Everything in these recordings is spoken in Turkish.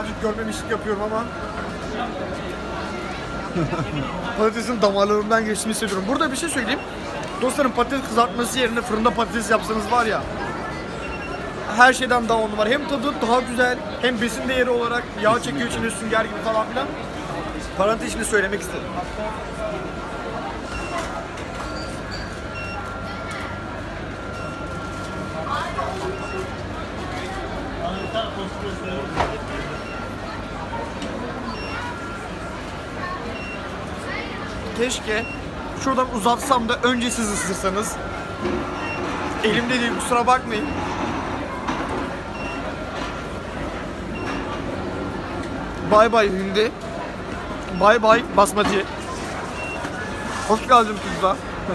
birazcık görmemişlik yapıyorum ama patatesin damarlarımdan geçtiğini hissediyorum. Burada bir şey söyleyeyim. Dostlarım, patates kızartması yerine fırında patates yapsanız var ya, her şeyden daha on numara. Hem tadı daha güzel, hem besin değeri olarak yağ çekiyor içine, sünger gibi falan filan. Parantez içinde söylemek istedim. Keşke şuradan uzatsam da önce siz ısırsanız. Elimde değil, kusura bakmayın. Bay bay hindi. Bay bay basmati. Hoş geldin pizza.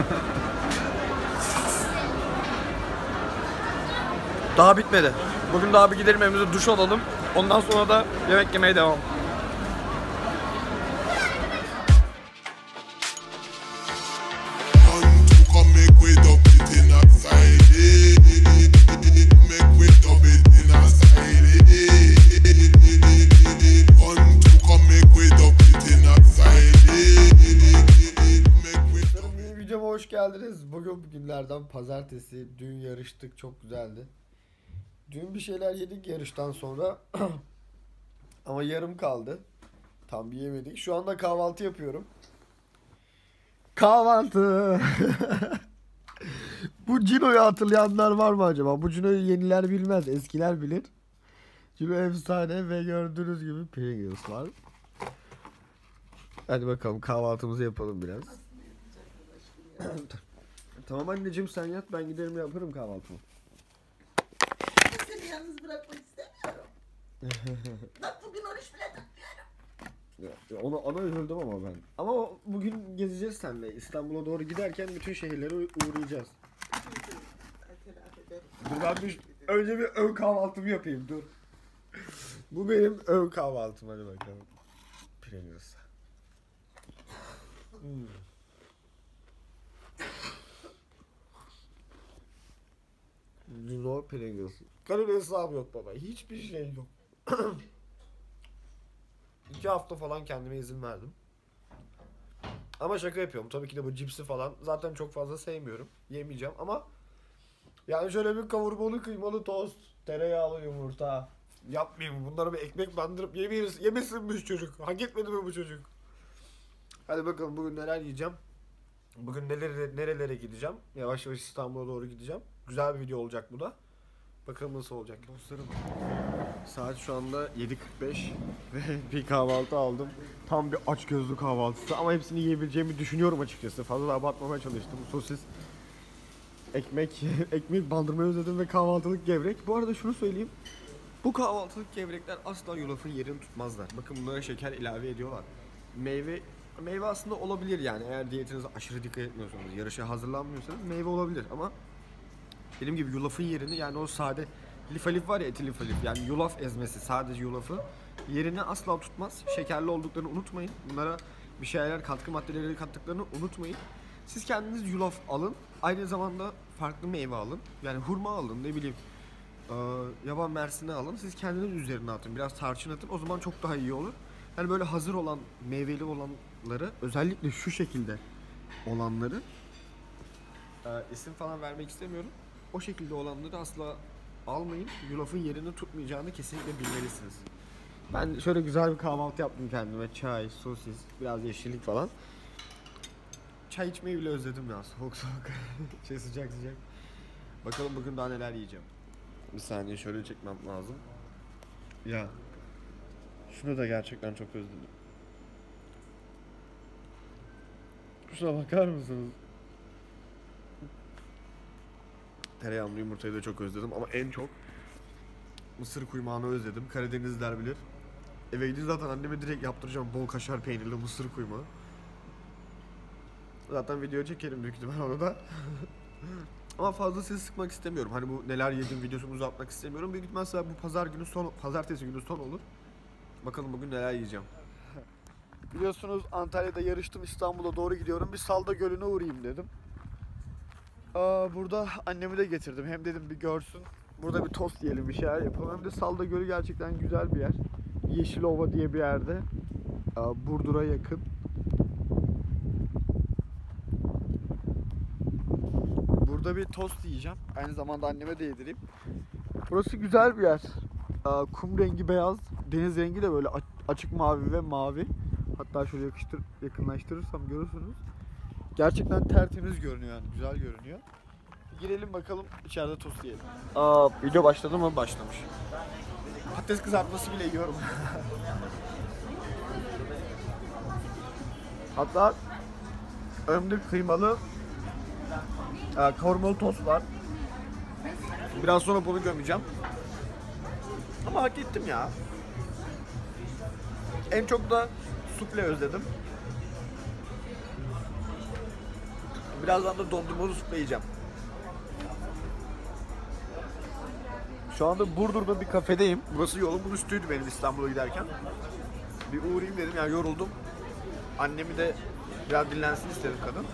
Daha bitmedi. Bugün daha bir gidelim evimize, duş alalım. Ondan sonra da yemek yemeye devam. Videoma hoş geldiniz. Bugün günlerden pazartesi. Dün yarıştık, çok güzeldi. Dün bir şeyler yedik yarıştan sonra. Ama yarım kaldı. Tam bir yemedik. Şu anda kahvaltı yapıyorum. Kahvaltı. Bu Cino'yu hatırlayanlar var mı acaba? Bu Cino'yu yeniler bilmez, eskiler bilir. Cino efsane ve gördüğünüz gibi Pringles var. Hadi bakalım kahvaltımızı yapalım biraz. Tamam anneciğim, sen yat, ben giderim yaparım kahvaltımı. Seni yalnız bırakmak istemiyorum. Bak bugün oruç bile tutmuyorum. Ona üzüldüm ama ben. Ama bugün gezeceğiz seninle. İstanbul'a doğru giderken bütün şehirlere uğrayacağız. Dur ben önce bir ön kahvaltımı yapayım, dur. Bu benim ön kahvaltım, hadi bakalım. Pringles. Cino Pringles. Kalori hesabı yok baba. Hiçbir şey yok. 2 hafta falan kendime izin verdim. Ama şaka yapıyorum. Tabii ki de bu cipsi falan zaten çok fazla sevmiyorum. Yemeyeceğim ama yani şöyle bir kavurmalı kıymalı tost, tereyağlı yumurta yapmayayım. Bunlara bir ekmek bandırıp yemesin bu çocuk. Hak etmedi mi bu çocuk? Hadi bakalım bugün neler yiyeceğim. Bugün nerelere gideceğim. Yavaş yavaş İstanbul'a doğru gideceğim. Güzel bir video olacak bu da. Bakalım nasıl olacak dostlarım. Saat şu anda 7:45 ve bir kahvaltı aldım. Tam bir açgözlü kahvaltısı ama hepsini yiyebileceğimi düşünüyorum açıkçası. Fazla da abartmamaya çalıştım. Sosis, ekmek bandırmayı özledim ve kahvaltılık gevrek. Bu arada şunu söyleyeyim. Bu kahvaltılık gevrekler asla yulafın yerini tutmazlar. Bakın bunlara şeker ilave ediyorlar. Meyve aslında olabilir yani, eğer diyetinize aşırı dikkat etmiyorsanız, yarışa hazırlanmıyorsanız meyve olabilir ama dediğim gibi yulafın yerini, yani o sade lif var ya, eti lif, yani yulaf ezmesi, sadece yulafı yerini asla tutmaz. Şekerli olduklarını unutmayın. Bunlara bir şeyler, katkı maddeleri kattıklarını unutmayın. Siz kendiniz yulaf alın. Aynı zamanda farklı meyve alın. Yani hurma alın, ne bileyim yaban mersini alın. Siz kendiniz üzerine atın. Biraz tarçın atın. O zaman çok daha iyi olur. Yani böyle hazır olan, meyveli olanları, özellikle şu şekilde olanları, isim falan vermek istemiyorum. O şekilde olanları asla almayın. Yulafın yerini tutmayacağını kesinlikle bilmelisiniz. Ben şöyle güzel bir kahvaltı yaptım kendime. Çay, sosis, biraz yeşillik falan. Çay içmeyi bile özledim ya. Soğuk soğuk. Sıcak sıcak. Bakalım bugün daha neler yiyeceğim. Bir saniye şöyle çekmem lazım. Ya. Şunu da gerçekten çok özledim. Şuna bakar mısınız? Tereyağlı yumurtayı da çok özledim ama en çok mısır kuymağını özledim. Karadenizler bilir. Eve gidince zaten anneme direkt yaptıracağım bol kaşar peynirli mısır kuymağı. Zaten video çekerim büyük ihtimal onu da. Ama fazla ses sıkmak istemiyorum. Hani bu neler yedim videosunu uzatmak istemiyorum. Büyük ihtimal bu pazartesi günü son olur. Bakalım bugün neler yiyeceğim. Biliyorsunuz Antalya'da yarıştım, İstanbul'a doğru gidiyorum. Bir Salda Gölü'ne uğrayayım dedim. Burada annemi de getirdim. Hem dedim bir görsün Burada bir tost yiyelim, bir şeyler yapalım. Hem de Salda Gölü gerçekten güzel bir yer. Yeşilova diye bir yerde. Burdur'a yakın. Burada bir tost yiyeceğim. Aynı zamanda anneme de yedireyim. Burası güzel bir yer. Kum rengi beyaz, deniz rengi de böyle açık mavi ve mavi. Hatta şöyle yakınlaştırırsam görürsünüz. Gerçekten tertemiz görünüyor yani, güzel görünüyor. Girelim bakalım, içeride tost yiyelim. Video başladı mı? Başlamış. Patates kızartması bile yiyorum. Hatta önümde kıymalı kavurmalı tost var. Biraz sonra bunu gömeceğim. Ama hak ettim ya. En çok da sufle özledim. Birazdan da dondurmalı sufle yiyeceğim. Şu anda Burdur'da bir kafedeyim. Burası yolumun üstüydü benim İstanbul'a giderken. Bir uğrayayım dedim, yani yoruldum. Annemi de biraz dinlensin istedim kadın.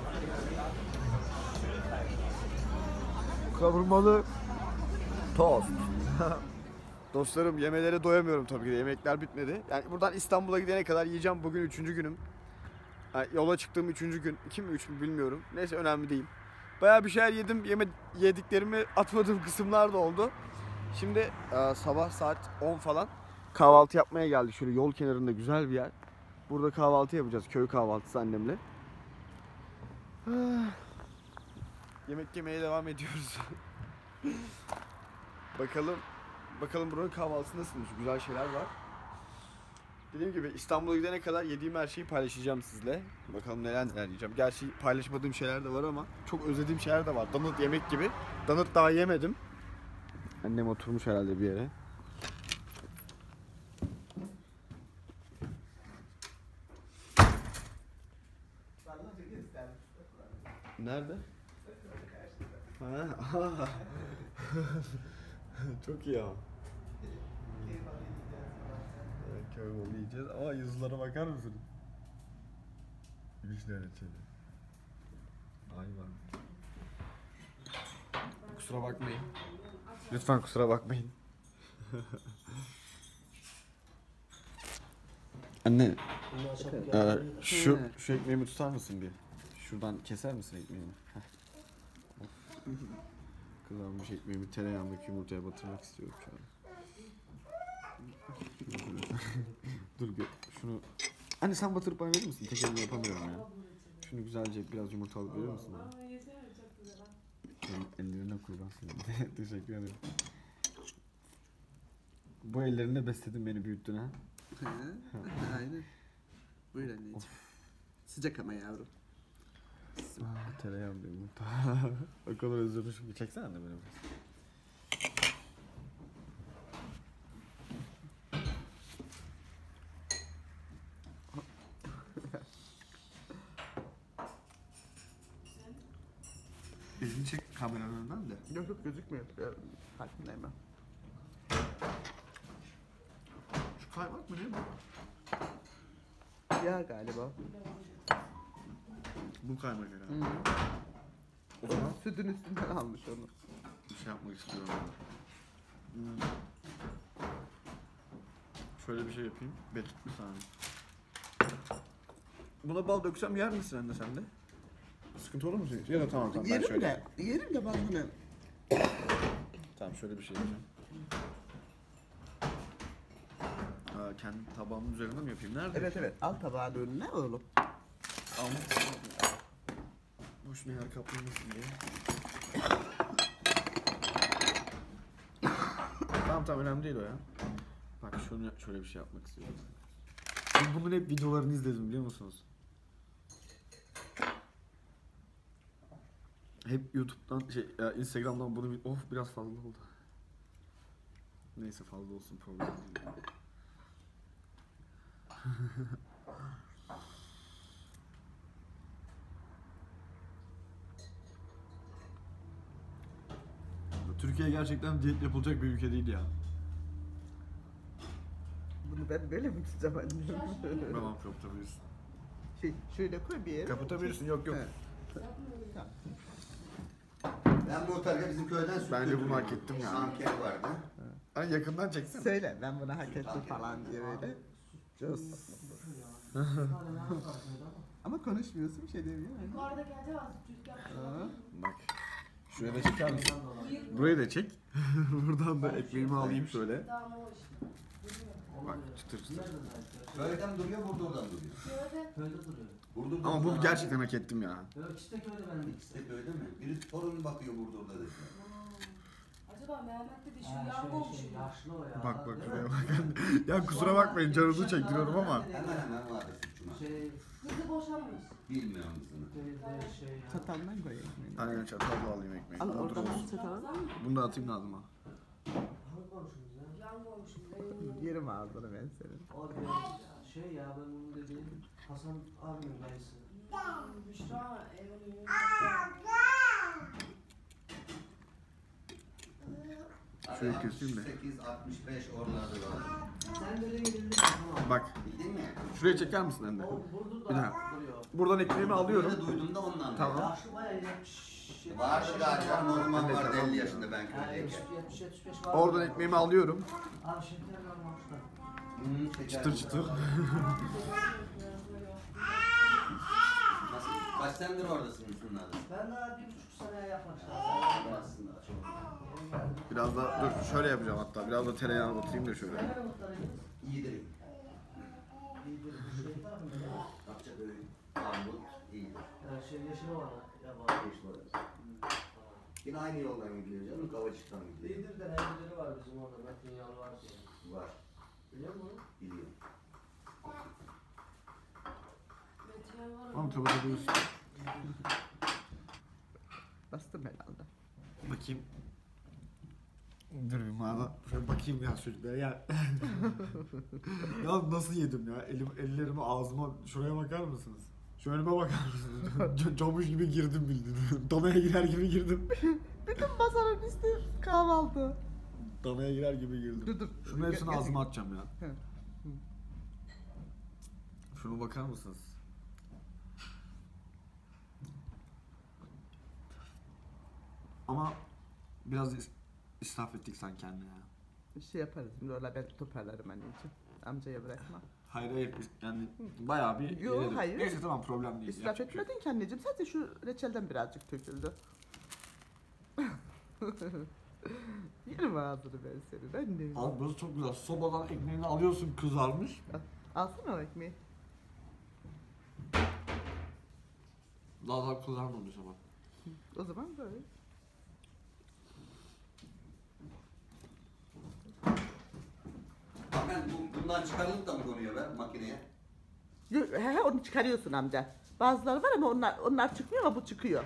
Kavurmalı tost. Dostlarım, yemelere doyamıyorum tabii ki de. Yemekler bitmedi. Yani buradan İstanbul'a gidene kadar yiyeceğim. Bugün 3. günüm. Yani yola çıktığım 3. gün. 2 mi 3 mü bilmiyorum. Neyse, önemli değil. Bayağı bir şeyler yedim. Yediklerimi atmadığım kısımlar da oldu. Şimdi sabah saat 10 falan kahvaltı yapmaya geldik. Şöyle yol kenarında güzel bir yer. Burada kahvaltı yapacağız. Köy kahvaltısı annemle. Yemek yemeye devam ediyoruz. Bakalım buranın kahvaltısı nasılmış? Güzel şeyler var. Dediğim gibi İstanbul'a gidene kadar yediğim her şeyi paylaşacağım sizle. Bakalım neler yiyeceğim. Gerçi paylaşmadığım şeyler de var ama çok özlediğim şeyler de var. Donut yemek gibi. Donut daha yemedim. Annem oturmuş herhalde bir yere. Nerede? Ha. Çok iyi ama. Köy bolu yiyeceğiz ama yazılara bakar mısın? Vişne reçeli. Ay var. Kusura bakmayın. Lütfen kusura bakmayın. Anne, şu ekmeğimi tutar mısın bir? Şuradan keser misin ekmeğimi? Kızarmış ekmeğimi tereyağındaki yumurtaya batırmak istiyorum şu an. Dur şunu... Anne sen batırıp bana verir misin? Tek elimle yapamıyorum ya. Şunu güzelce biraz yumurta alıp verir misin bana? Ellerine kurban senin. Teşekkür ederim. Bu ellerinle besledin beni, büyüttün ha. Aynen. Buyur anneciğim. Sıcak ama yavrum. Tereyağım da yumurta. O kadar özlemişim. Çeksene anne beni. Elini çek kameranın önünden de. Yok gözükmüyor. Farkındayım ben. Şu kaymak mı ne bu? Ya galiba. Bu kaymak herhalde. O zaman Sütün üstünden almış onu. bir şey yapmak istiyorum. Şöyle bir şey yapayım. Betut bir saniye. Buna bal döksem yer misin anne sen de? Sıkıntı olur mu senin için? Ya da tamam ben Yerim şöyle. yerim de ben bunu. Tamam, şöyle bir şey yapacağım. Kendi tabağımın üzerinde mi yapayım? Nerede? Evet. Al tabağın önüne oğlum. Almak istedim. Boşuna yer kaplamasın diye. Tamam önemli değil o ya. Bak şöyle bir şey yapmak istiyorum. Ben bunun hep videolarını izledim, biliyor musunuz? Hep YouTube'dan Instagram'dan bunu biraz fazla oldu. Neyse, fazla olsun, problem değil. Türkiye gerçekten diyet yapılacak bir ülke değil ya. Bunu ben böyle mi tutacağım annem? Tamam, kapatabilirsin. Şöyle koy bir yere. Kapatabilirsin, yok. Evet. Tamam. Ben bu otelge bizim köyden süt Bence bunu götürüyorum. hak ettim yani. Anker vardı. Hani yakından çeksin. Söyle ben bunu hak ettim falan diye böyle. Cos. Ama konuşmuyorsun bir şey demiyor. Yukarıdaki acaba çocuk yaptı. Bak. Şuraya da çeker misin? Burayı da çek. Buradan da ekmeğimi alayım şöyle. Tamam o işte. Bak çıtır çıtır. Köyden duruyor, burada oradan duruyor. Şöyle. Köyde duruyor. Burada Ama bu gerçekten hak ettim ya. Yok işte köyde ben de. İşte köyde mi? Biri torun bakıyor burada orada dedi. Acaba Mehmet'te de şu Ha, yan komşu mu? yaşlı o ya. Bak bak değil şuraya mi? bak. Ya kusura bakmayın canınızı çektiriyorum ama. Hemen hemen vardı sütçüma. Şey, Kızı boşanmış. Bilmiyorum kızını. köyde şey ya. Çataldan koy ekmeğini. Aynen çatalla alayım ekmeği. Al Otur oradan olsun. al çatalı. Bunu da atayım ağzıma. Hangi komşumuz ya? Yan komşum. Yerim ağzını ben senin. O benim ya. Şey ya ben bunu dediğim Hasan abimin dayısı. Büşra evini Şöyle keseyim de. 8-65 oralarda var. Sen böyle gidildin tamam. Bak Bildin mi? şuraya çeker misin anne? O burada Bir daha. duruyor. Buradan ekmeğimi alıyorum. Böyle duydum da ondan. Tamam. Yaşlı bayağı 70. Vardı galiba normal Ben de vardı tamam. 50 yaşında ben Ha, köydeyken. 70-75 var. Oradan ekmeğimi alıyorum. Abi şeker kalmamışlar. Çıtır çıtır. Nasıl? Kaç senedir oradasın Müslümanlar? Ben daha 1,5 seneye yaklaştım. Aslında çok. Biraz da dur şöyle yapacağım hatta. Biraz da tereyağını batırayım da şöyle. Nerede muhtarıyız? İyidir. İyidir. Şey tarafında değil mi? Akçaköy, Armut, iyidir. Şey yeşil olan ya var. Geçti orası. Yine aynı yoldan gidiyor canım. Kavacık'tan gidiyor. İyidir de evlileri var bizim orada. Metinyalı var diye. Var. Biliyor musun? Biliyorum. Tamam tabii tabii. Bastım herhalde. Bakayım. Dur bir mağaza. Şöyle bakayım ya çocuklara ya. Ya nasıl yedim ya? Ellerimi ağzıma şuraya bakar mısınız? Şu önüme bakar mısınız? Camış gibi girdim bildiğin. Danaya girer gibi girdim. Bütün masanın üstü kahvaltı. Danaya girer gibi girdim. Dur, dur. Şunun hepsini Getir. ağzıma atacağım ya. Hı. Şunu bakar mısınız? Ama biraz israf ettik sanki anne ya. Bir şey yaparız. Şimdi öyle ben toparlarım anneciğim. Amcaya bırakma. Hayır hayır yani bayağı bir Yo, yedim. hayır. Neyse tamam problem değil. İsraf Yapacak bir şey yok. etmedin ki anneciğim. Sadece şu reçelden birazcık döküldü. Yerim ağzını ben senin annem. Abi burası çok güzel. Sobadan ekmeğini alıyorsun kızarmış. Alsana o ekmeği. Daha kızarmamış ama. O zaman böyle. Ben bundan çıkarılıp da mı konuyor be makineye? He onu çıkarıyorsun amca. Bazıları var ama onlar çıkmıyor ama bu çıkıyor.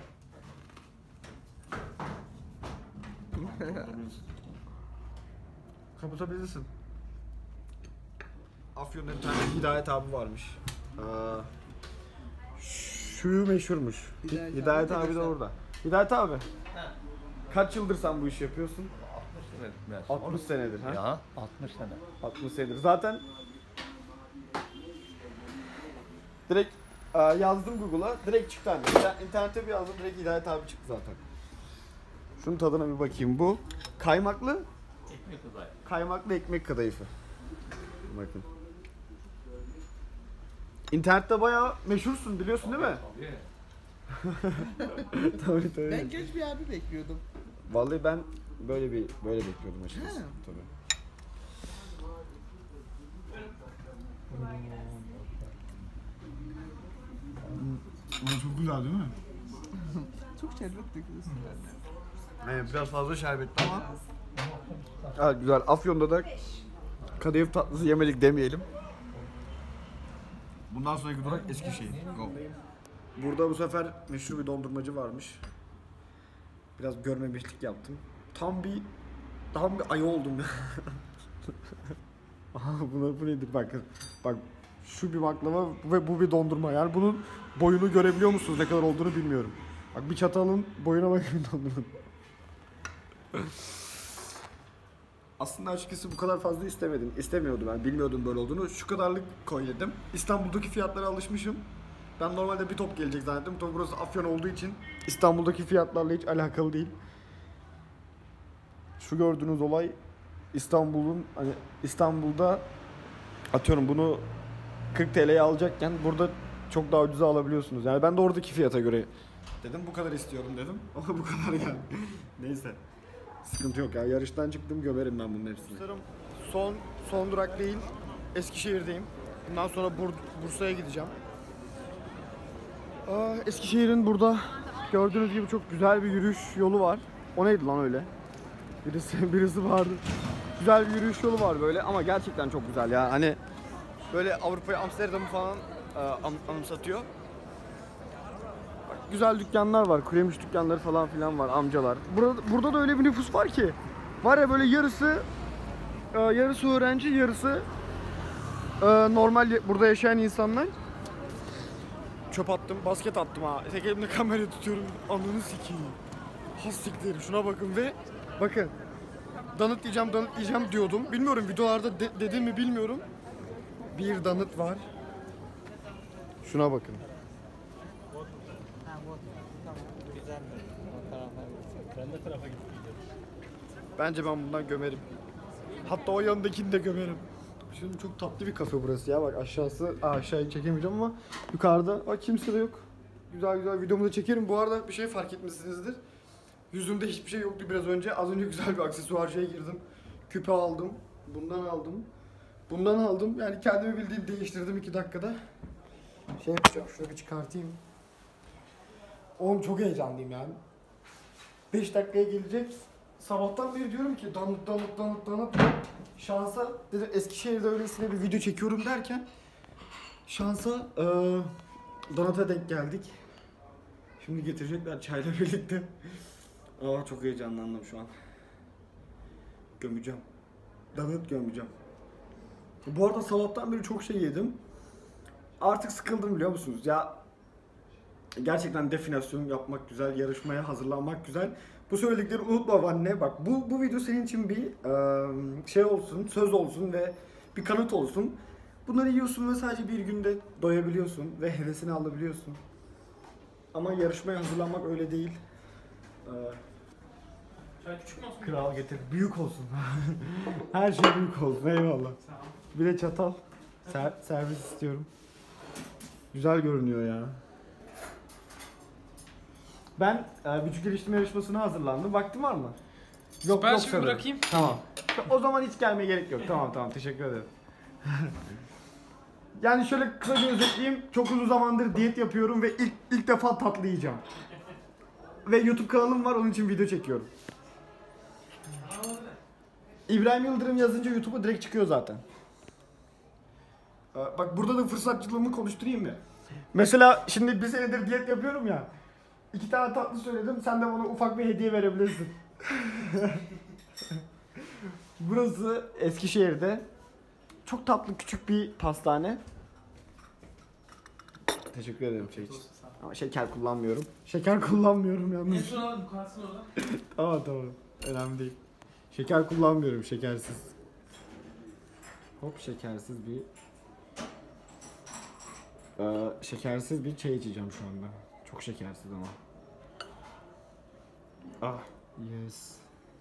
Kapatabilirsin. Afyon'da bir tane Hidayet abi varmış. Şu meşhurmuş. Hidayet abi de orada. Hidayet abi. Kaç yıldır sen bu işi yapıyorsun? 60 senedir ha? Ya 60 sene. 60 senedir. Zaten direkt yazdım Google'a. Direkt çıktı hani. İnternete bir yazdım. Direkt Hidayet abi çıktı zaten. Şunun tadına bir bakayım. Bu kaymaklı Ekmek uzay. kaymaklı ekmek kadayıfı. Bakın. İnternette bayağı meşhursun biliyorsun değil mi? Tabii. Tabii tabii. Ben genç bir abi bekliyordum. Vallahi ben böyle bekliyordum açıkçası. Ha. Tabii. Çok güzel değil mi? Çok şerbet döküyorsun anne. Evet, biraz fazla şerbetli ama. Evet güzel. Afyon'da da kadayıf tatlısı yemedik demeyelim. Bundan sonraki durak Eskişehir. Go. Burada bu sefer meşhur bir dondurmacı varmış. Biraz görmemişlik yaptım. Tam bir ayı oldum ya. Aha bu nedir bakın. Bak şu bir baklava ve bu bir dondurma. Yani bunun boyunu görebiliyor musunuz? Ne kadar olduğunu bilmiyorum. Bak bir çatalın boyuna bakın dondurmanın. Aslında açıkçası bu kadar fazla istemiyordum ben. Bilmiyordum böyle olduğunu. Şu kadarlık koy dedim. İstanbul'daki fiyatlara alışmışım. Ben normalde bir top gelecek zannettim. Tabii burası Afyon olduğu için İstanbul'daki fiyatlarla hiç alakalı değil. Şu gördüğünüz olay İstanbul'un hani İstanbul'da atıyorum bunu 40 TL'ye alacakken burada çok daha ucuza alabiliyorsunuz. Yani ben de oradaki fiyata göre dedim bu kadar istiyorum dedim. Ama bu kadar yani. Neyse. Sıkıntı yok ya. Yarıştan çıktım gömerim ben bunun hepsini. Son durak değil. Eskişehir'deyim. Bundan sonra Bursa'ya gideceğim. Eskişehir'in burada gördüğünüz gibi çok güzel bir yürüyüş yolu var. O neydi lan öyle? Birisi vardı. Güzel bir yürüyüş yolu var böyle ama gerçekten çok güzel ya. Hani böyle Avrupa'yı, Amsterdam'ı falan anımsatıyor. Bak, güzel dükkanlar var. Kuremiş dükkanları falan filan var, amcalar. Burada da öyle bir nüfus var ki. Var ya böyle yarısı öğrenci, yarısı normal burada yaşayan insanlar. Çöp attım, basket attım ha. Tek elimle kamerayı tutuyorum. Ananı sikeyim. Has siktir. Şuna bakın ve bakın. Danıt diyeceğim diyordum. Bilmiyorum videolarda dedim mi bilmiyorum. Bir danıt var. Şuna bakın. Bence ben bundan gömerim. Hatta o yanındakini de gömerim. Şimdi çok tatlı bir kafe burası ya. Bak aşağıyı çekemeyeceğim ama yukarıda bak kimse de yok. Güzel güzel videomu da çekerim. Bu arada bir şey fark etmişsinizdir. Yüzümde hiçbir şey yoktu biraz önce. Az önce güzel bir aksesuarcıya girdim. Küpe aldım. Bundan aldım. Yani kendimi bildiğim değiştirdim 2 dakikada. Şey yapacağım. Şunu bir çıkartayım. Oğlum çok heyecanlıyım yani. 5 dakikaya gelecek. Sabahtan beri diyorum ki danıt. Şansa dedim Eskişehir'de öylesine bir video çekiyorum derken şansa Danıt'a denk geldik. Şimdi getirecekler çayla birlikte. Çok heyecanlandım şu an. Gömeceğim. Danıt gömeceğim. Bu arada sabahtan beri çok şey yedim. Artık sıkıldım biliyor musunuz? Ya gerçekten definasyon yapmak güzel, yarışmaya hazırlanmak güzel. Bu söyledikleri unutma anne. Bak bu video senin için bir şey olsun, söz olsun ve bir kanıt olsun. Bunları yiyorsun ve sadece bir günde doyabiliyorsun ve hevesini alabiliyorsun. Ama yarışmaya hazırlanmak öyle değil. Çay küçük mü olsun? Kral getir. Büyük olsun. Her şey büyük olsun. Eyvallah. Bir de çatal. Servis istiyorum. Güzel görünüyor ya. Ben vücut geliştirme yarışmasına hazırlandım. Vaktin var mı? Yok, Ben yok şimdi sanırım. bırakayım. Tamam. O zaman hiç gelmeye gerek yok. Tamam teşekkür ederim. Yani şöyle kısaca özetleyeyim. Çok uzun zamandır diyet yapıyorum ve ilk defa tatlı yiyeceğim. Ve YouTube kanalım var, onun için video çekiyorum. İbrahim Yıldırım yazınca YouTube'a direkt çıkıyor zaten. Bak burada da fırsatçılığımı konuşturayım mı? Mesela şimdi bir senedir diyet yapıyorum ya. 2 tane tatlı söyledim, sen de bana ufak bir hediye verebilirsin. Burası Eskişehir'de. Çok tatlı küçük bir pastane. Teşekkür ederim şey için. Ama şeker kullanmıyorum. Şeker kullanmıyorum En yalnız. son alalım kalsın orada. Tamam. Önemli değil. Şeker kullanmıyorum, şekersiz. Hop şekersiz bir çay içeceğim şu anda. Çok şekersiz ama. Yes.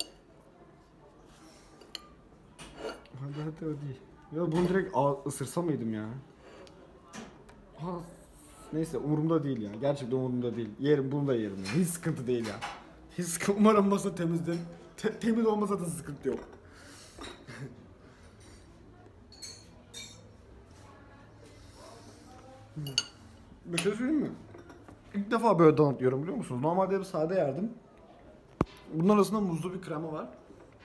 Hadi. Ya bunu direkt ısırsa mıydım ya? Neyse umurumda değil ya. Gerçekten umurumda değil. Yerim, bunu da yerim. Ya. Hiç sıkıntı değil ya. Hiç sıkıntı. Umarım masa temizdir. Temiz olmasa da sıkıntı yok. Bir şey söyleyeyim mi? İlk defa böyle donut yiyorum biliyor musunuz? Normalde hep sade yerdim. Bunun arasında muzlu bir krema var.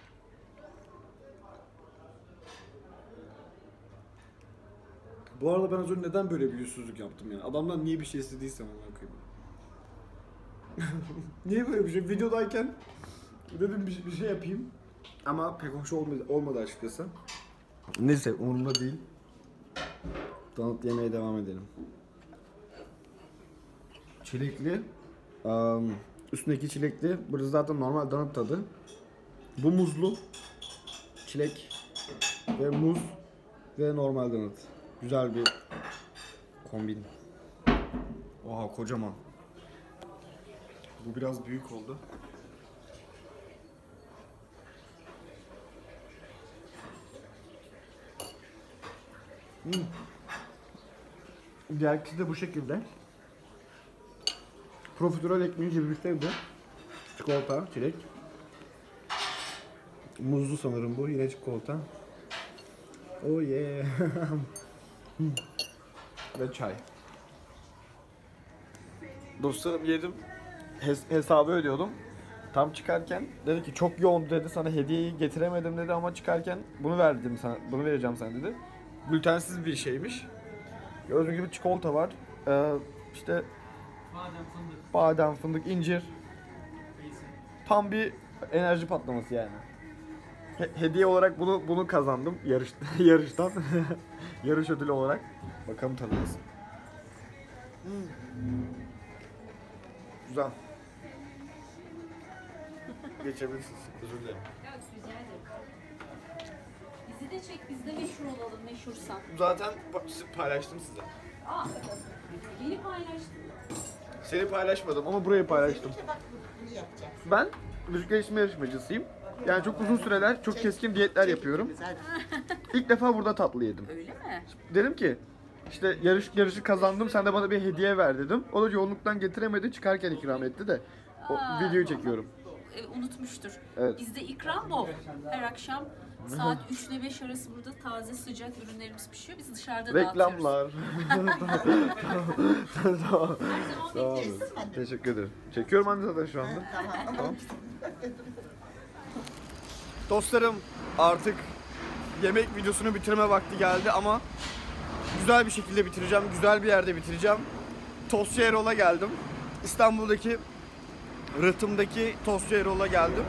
Bu arada ben az önce neden böyle bir yüzsüzlük yaptım yani? Adamdan niye bir şey istediysem ona koyayım. Niye böyle bir şey? Videodayken dedim bir şey yapayım. Ama pek hoş olmadı açıkçası. Neyse umurumda değil. Donut yemeye devam edelim. Çilekli. Üstündeki çilekli. Burası zaten normal donut tadı. Bu muzlu. Çilek ve muz ve normal donut. Güzel bir kombin. Oha kocaman. Bu biraz büyük oldu. Diğer ikisi de bu şekilde. Profiterol ekmeği gibi bir şey bu. Çikolata, çilek. Muzlu sanırım bu. Yine çikolata. Oh yeah. Ve çay. Dostlarım yedim. Hesabı ödüyordum. Tam çıkarken dedi ki çok yoğun dedi, sana hediyeyi getiremedim dedi ama çıkarken bunu verdim sana, bunu vereceğim sana dedi. Glutensiz bir şeymiş. Gördüğünüz gibi çikolata var. İşte badem, fındık, incir. Tam bir enerji patlaması yani. Hediye olarak bunu kazandım yarıştan. Yarış ödülü olarak. Bakalım tadı nasıl. Güzel. Geçebilirsiniz. Özür dilerim. Evet, rica ederim. Bizi de çek, biz de meşhur olalım, meşhursan. Zaten paylaştım size. Aa, beni paylaştın. Seni paylaşmadım ama burayı paylaştım. Ben vücut geliştirme yarışmacısıyım. Yani çok uzun süreler çok keskin diyetler yapıyorum. İlk defa burada tatlı yedim. Öyle mi? Dedim ki işte yarışı kazandım, sen de bana bir hediye ver dedim. O da yoğunluktan getiremedi, çıkarken ikram etti de o videoyu çekiyorum. Unutmuştur. Evet. Bizde ikram bol. Her akşam saat 3 ile 5 arası burada taze sıcak ürünlerimiz pişiyor. Biz dışarıda dağıtıyoruz. Reklamlar. Tamam. Tamam. Teşekkür ederim. Çekiyorum anne zaten şu anda. Tamam. Dostlarım, artık yemek videosunu bitirme vakti geldi ama güzel bir şekilde bitireceğim. Güzel bir yerde bitireceğim. Tostçu Erol'a geldim. İstanbul'daki Rıhtım'daki Tostçu Erol'a geldim.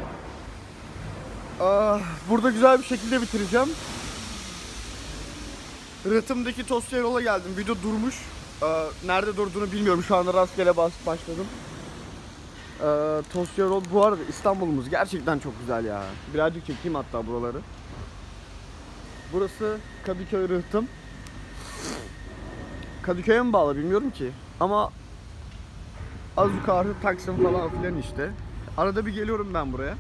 Burada güzel bir şekilde bitireceğim. Rıhtım'daki Tostçu Erol'a geldim. Video durmuş. Nerede durduğunu bilmiyorum. Şu anda rastgele başladım. Tostçu Erol, bu arada İstanbul'umuz gerçekten çok güzel ya. Birazcık çekeyim hatta buraları. Burası Kadıköy Rıhtım. Kadıköy'e mi bağlı bilmiyorum ki. Ama az yukarı Taksim falan filan işte. Arada bir geliyorum ben buraya.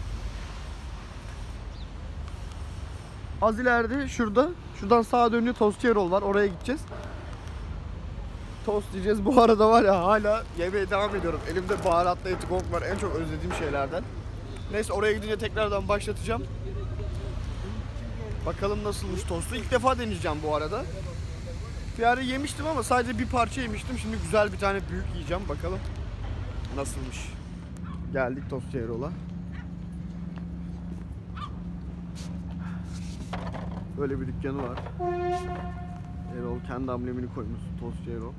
Az ileride şuradan sağa dönüyor Tostçu Erol var. Oraya gideceğiz. Tost yiyeceğiz. Bu arada var ya, hala yemeğe devam ediyorum. Elimde baharatlı eti gong var. En çok özlediğim şeylerden. Neyse, oraya gidince tekrardan başlatacağım. Bakalım nasılmış tostu. İlk defa deneyeceğim bu arada. Bir ara yemiştim ama sadece bir parça yemiştim. Şimdi güzel bir tane büyük yiyeceğim. Bakalım nasılmış. Geldik Tostçu Erol'a. Böyle bir dükkanı var. Erol kendi amblemini koymuş. Tostçu Erol.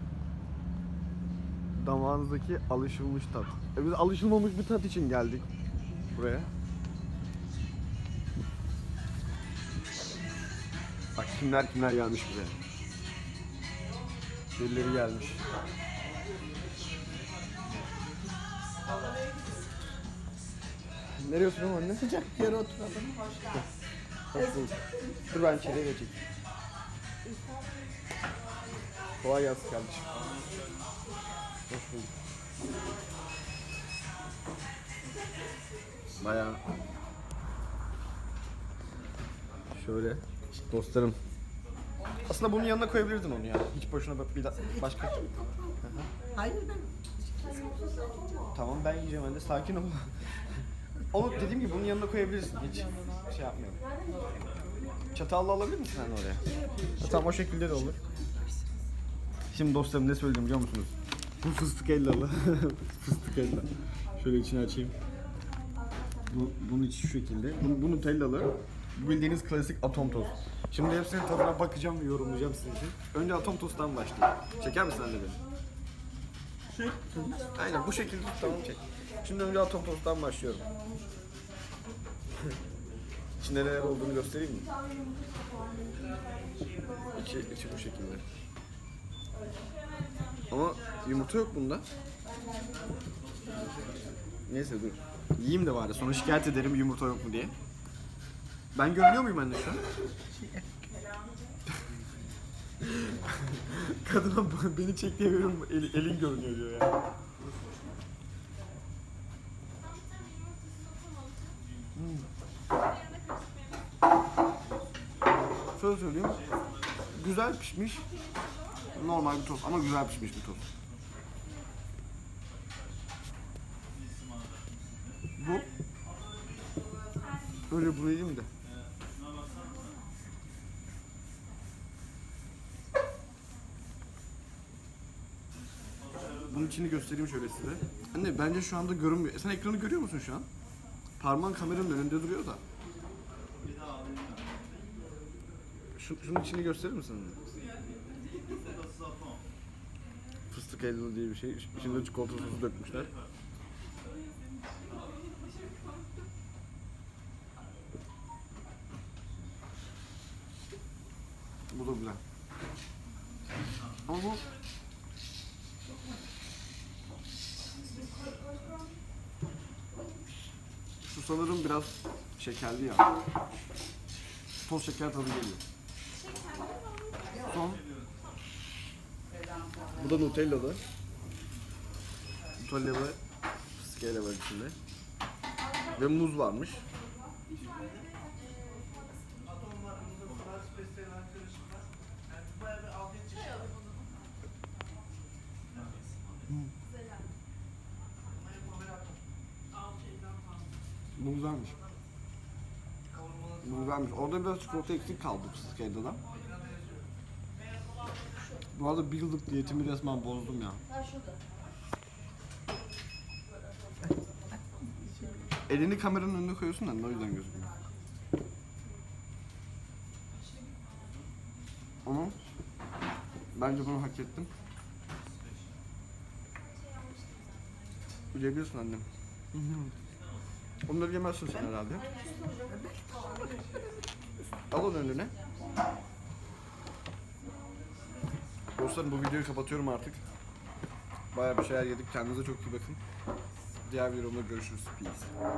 Damağınızdaki alışılmış tat. Biz alışılmamış bir tat için geldik buraya. Bak kimler gelmiş buraya. Birileri gelmiş. Nereye oturalım anne? Sıcak bir yere oturalım. Hoş bulduk. Dur ben içeriye geçeyim. Kolay gelsin kardeşim. Hoş bulduk. Bayağı şöyle dostlarım. Aslında bunun yanına koyabilirdin onu ya. Hiç boşuna başka. Hayır ben. Tamam, ben yiyeceğim anne, sakin ol. Onu dediğim gibi bunun yanına koyabilirsin. Hiç şey yapmıyorum. Çatalla alabilir misin sen oraya? Tamam, o şekilde de olur. Şimdi dostlarım ne söyledim biliyor musunuz? Bu fıstık ellalı. Fıstık ella. Şöyle içini açayım. Bunun içi şu şekilde. Bu Nutellalı. Bildiğiniz klasik atom tost. Şimdi hepsinin tadına bakacağım ve yorumlayacağım sizin için. Önce atom tosttan başlayayım. Çeker misin anne beni? Aynen bu şekilde tamam, çek. Şimdi önce atom tosttan başlıyorum. İçinde neler olduğunu göstereyim mi? İçi bu şekilde. Ama yumurta yok bunda. Neyse dur. Yiyeyim de bari, sonra şikayet ederim yumurta yok mu diye. Ben görünüyor muyum anne şu an? Kadına beni çek diye veriyorum, elin görünüyor diyor ya. Şöyle söyleyeyim. güzel pişmiş. Normal bir tost ama güzel pişmiş bir tost. Bu. Öyle bunu yiyeyim de. Bunun içini göstereyim şöyle size. Anne bence şu anda görünmüyor. Sen ekranı görüyor musun şu an? Parmağın kameranın önünde duruyor da. Şunun içini gösterir misin? Fıstık helva diye bir şey. İçinde çikolata sosu dökmüşler. Bu da güzel. Ama bu şu sanırım biraz şekerli ya. Toz şeker tadı geliyor. Son. Bu da Nutellalı. Nutellalı fıstık helva var içinde. Ve muz varmış. Bu güzelmiş. Bu güzelmiş. Orada biraz çikolata eksik kaldı fıstık helvada. Bu arada bir yıllık diyetimi resmen bozdum ya. Elini kameranın önüne koyuyorsun da o yüzden gözükmüyor. Ama bence bunu hak ettim. Yiyebilirsin annem. Onları yemezsin sen herhalde. Al onu önüne. Dostlarım bu videoyu kapatıyorum artık. Bayağı bir şeyler yedik. Kendinize çok iyi bakın. Diğer videomda görüşürüz. Peace.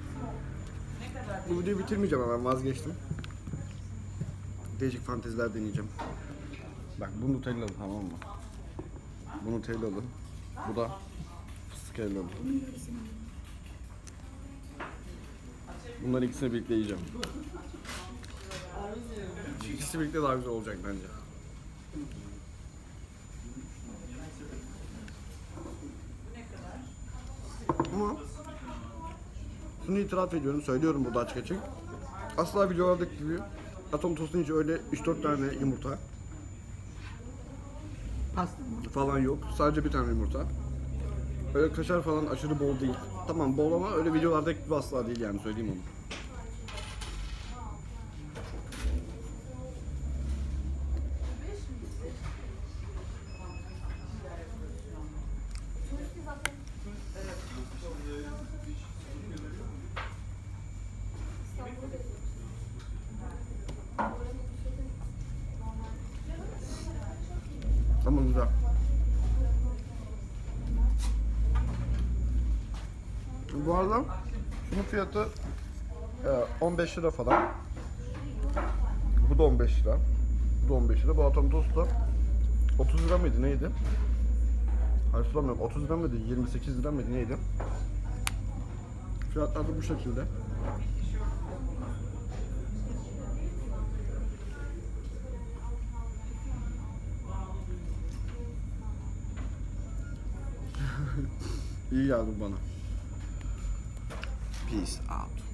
Bu videoyu bitirmeyeceğim hemen, vazgeçtim. Değişik fanteziler deneyeceğim. Bak bu Nutellalı, tamam mı? Bu Nutellalı. Bu da fıstık helvalı. Bunları ikisini birlikte yiyeceğim. İkisi birlikte daha güzel olacak bence. Ama şunu itiraf ediyorum, söylüyorum burada açık açık. Asla videolardaki gibi atom tostun içi öyle 3-4 tane yumurta falan yok. Sadece bir tane yumurta. Öyle kaşar falan aşırı bol değil. Tamam bol ama öyle videolardaki gibi asla değil yani, söyleyeyim onu. Ama güzel. Bu arada şunun fiyatı 15 lira falan. Bu da 15 lira. Bu da 15 lira. Bu atom tost da 30 lira mıydı neydi? Hayır hatırlamıyorum. 30 lira mıydı? 28 lira mıydı neydi? Fiyatlar da bu şekilde. İyi geldi bana. Peace out.